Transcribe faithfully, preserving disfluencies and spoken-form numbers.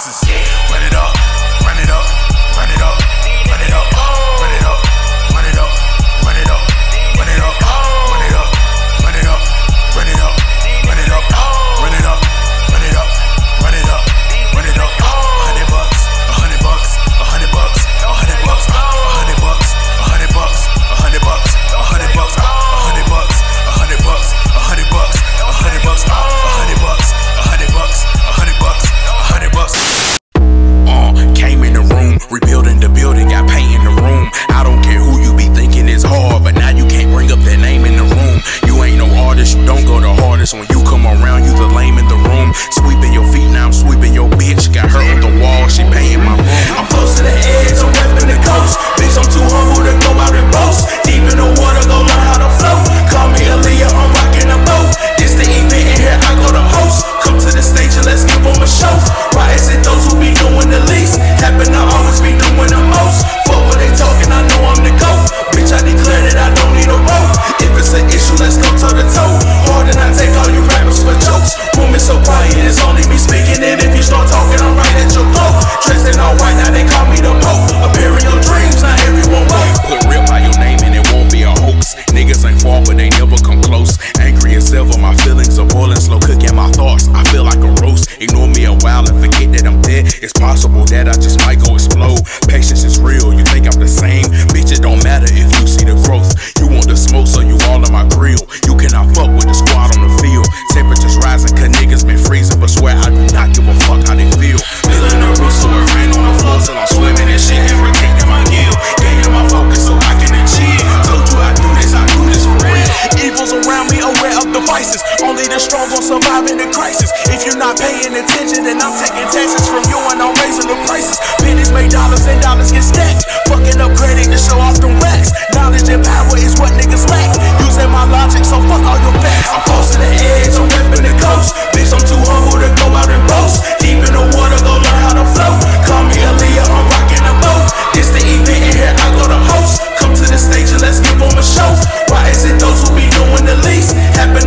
boxes. Run it up, run it up, run it up, run it up, run it up, run it up, run it up, run it up, run it up, run it up, run it up, run it up, run it up, run it up, run it up, run it up. Hundred bucks, a hundred bucks, a hundred bucks, a hundred bucks, a hundred bucks, a hundred bucks, a hundred bucks, a hundred bucks, a hundred bucks, a hundred bucks, a hundred bucks, a hundred bucks, a hundred bucks, a hundred bucks, a hundred bucks, a hundred bucks. Uh, came in the room, rebuilding the building, got paint in the room. I don't care who you be thinking is hard, but now you can't bring up that name in the room. You ain't no artist, you don't go the hardest. When you come around, you the lame in the room. Sweeping your feet, now I'm sweeping your bitch. Got her on the wall, she paying my room. I'm close to the edge, I'm repping the coast. Bitch, I'm too humble to go out and boast. Deep in the water, go learn how to float. Call me Aaliyah, I'm rocking a boat. This the event in here, I go to host. Come to the stage and let's give them a show. Why is it those who be doing the least happen to always be doing the most? For what they talking, I know I'm the GOAT. Bitch, I declare that I don't need a vote. If it's an issue, let's go toe to toe. Hard and I take all you rappers for jokes. Room is so quiet, it's only me speaking. And if you start talking, I'm right at your throat. Dressed in all white, now they call me the Pope. Appearing your dreams, not everyone woke. Put real by your name and it won't be a hoax. Niggas ain't fall, but they never come close. Angry as ever, my feelings are boiling, slow cooking my thoughts. I feel like a roast. Ignore me a while and forget that I'm dead. It's possible that I just might go explode. Patience is real, you think I'm the same? Bitch, it don't matter if you see the growth. You want the smoke, so you all in my grill. You cannot fuck with the squad on the field. Temperatures rising, cause niggas been freezing, but swear I do not give a fuck how they feel. Feeling the roof, so it rain on the floor till I'm swimming and shit and protecting my gill. Gaining my focus so I can achieve. Told you I do this, I do this for real. Evils around me, aware of the vices. Only the strong gon' survive in the crisis. If you're not paying attention, then I'm taking taxes from you and I'm raising the prices. Pennies make dollars and dollars get stacked. Fucking up credit to show off them racks. Knowledge and power is what niggas lack. Using my logic, so fuck all your facts. I'm close to the edge, I'm repping the coast. Bitch, I'm too humble to go out and boast. Deep in the water, go learn how to float. Call me Aaliyah, I'm rocking a boat. This the event in here, I go to host. Come to the stage and let's give them a show. Why is it those who be doing the least happen